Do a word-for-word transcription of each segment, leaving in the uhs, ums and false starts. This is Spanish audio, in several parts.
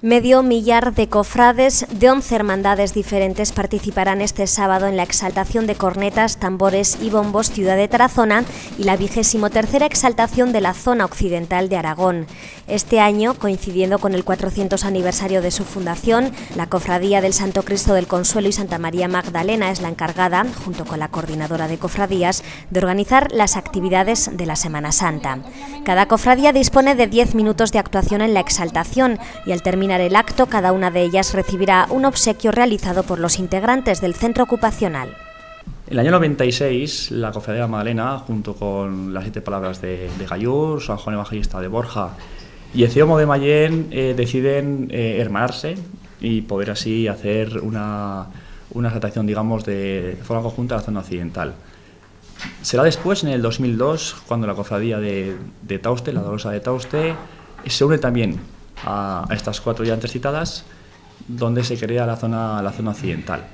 Medio millar de cofrades de once hermandades diferentes participarán este sábado en la exaltación de cornetas, tambores y bombos Ciudad de Tarazona y la vigésimo tercera exaltación de la zona occidental de Aragón. Este año, coincidiendo con el cuatrocientos aniversario de su fundación, la Cofradía del Santo Cristo del Consuelo y Santa María Magdalena es la encargada, junto con la Coordinadora de Cofradías, de organizar las actividades de la Semana Santa. Cada cofradía dispone de diez minutos de actuación en la exaltación y al terminar el acto, cada una de ellas recibirá un obsequio realizado por los integrantes del centro ocupacional. En el año noventa y seis, la Cofradía de la Magdalena, junto con las siete palabras de, de Gallur, San Juan Evangelista de Borja y el Ciomo de Mayén, eh, deciden eh, hermanarse y poder así hacer una, una exaltación, digamos, de, de forma conjunta a la zona occidental. Será después, en el dos mil dos, cuando la Cofradía de, de Tauste, la Dolorosa de Tauste, se une también a, a estas cuatro ya antes citadas, donde se crea la zona, la zona occidental.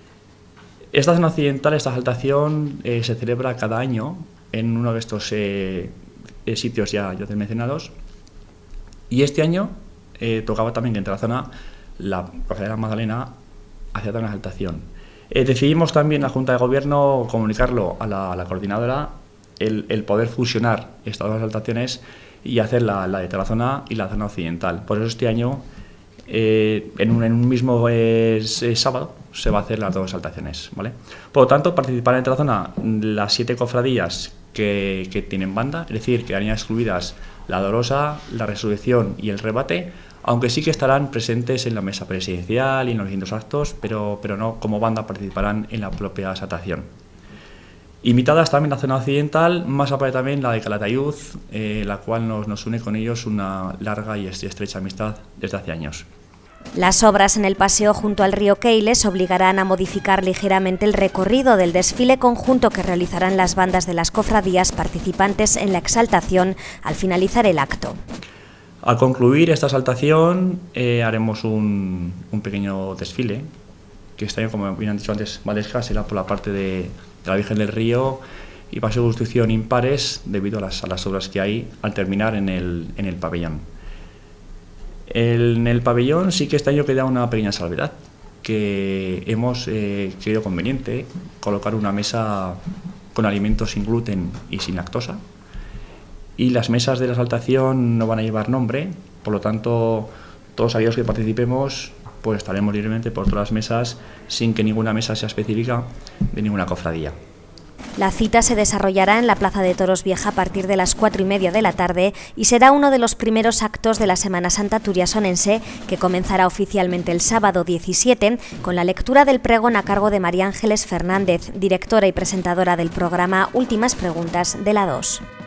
Esta zona occidental, esta exaltación, eh, se celebra cada año en uno de estos eh, eh, sitios ya, ya mencionados, y este año eh, tocaba también que entre la zona, la Cofradía de la Magdalena hacía una exaltación. Eh, decidimos también la Junta de Gobierno comunicarlo a la, a la coordinadora, el, el poder fusionar estas dos exaltaciones y hacer la, la de Tarazona y la zona occidental. Por eso este año, eh, en, un, en un mismo eh, sábado, se va a hacer las dos exaltaciones, ¿vale? Por lo tanto, participarán en Tarazona las siete cofradías que, que tienen banda, es decir, quedarían excluidas la Dolorosa, la Resurrección y el Rebate, aunque sí que estarán presentes en la mesa presidencial y en los distintos actos, pero, pero no como banda participarán en la propia exaltación. Invitadas también la zona occidental, más aparte también la de Calatayud, eh, la cual nos, nos une con ellos una larga y estrecha amistad desde hace años. Las obras en el paseo junto al río Keiles obligarán a modificar ligeramente el recorrido del desfile conjunto que realizarán las bandas de las cofradías participantes en la exaltación al finalizar el acto. Al concluir esta exaltación eh, haremos un, un pequeño desfile, que este año, como bien han dicho antes, Valesca será por la parte de, de la Virgen del Río y paseo de sustitución impares debido a las, a las obras que hay al terminar en el, en el pabellón. El, en el pabellón sí que este año queda una pequeña salvedad, que hemos eh, creído conveniente colocar una mesa con alimentos sin gluten y sin lactosa, y las mesas de la exaltación no van a llevar nombre, por lo tanto todos aquellos que participemos pues estaremos libremente por todas las mesas sin que ninguna mesa sea específica de ninguna cofradía. La cita se desarrollará en la Plaza de Toros Vieja a partir de las cuatro y media de la tarde y será uno de los primeros actos de la Semana Santa turiasonense, que comenzará oficialmente el sábado diecisiete con la lectura del pregón a cargo de María Ángeles Fernández, directora y presentadora del programa Últimas Preguntas de la dos.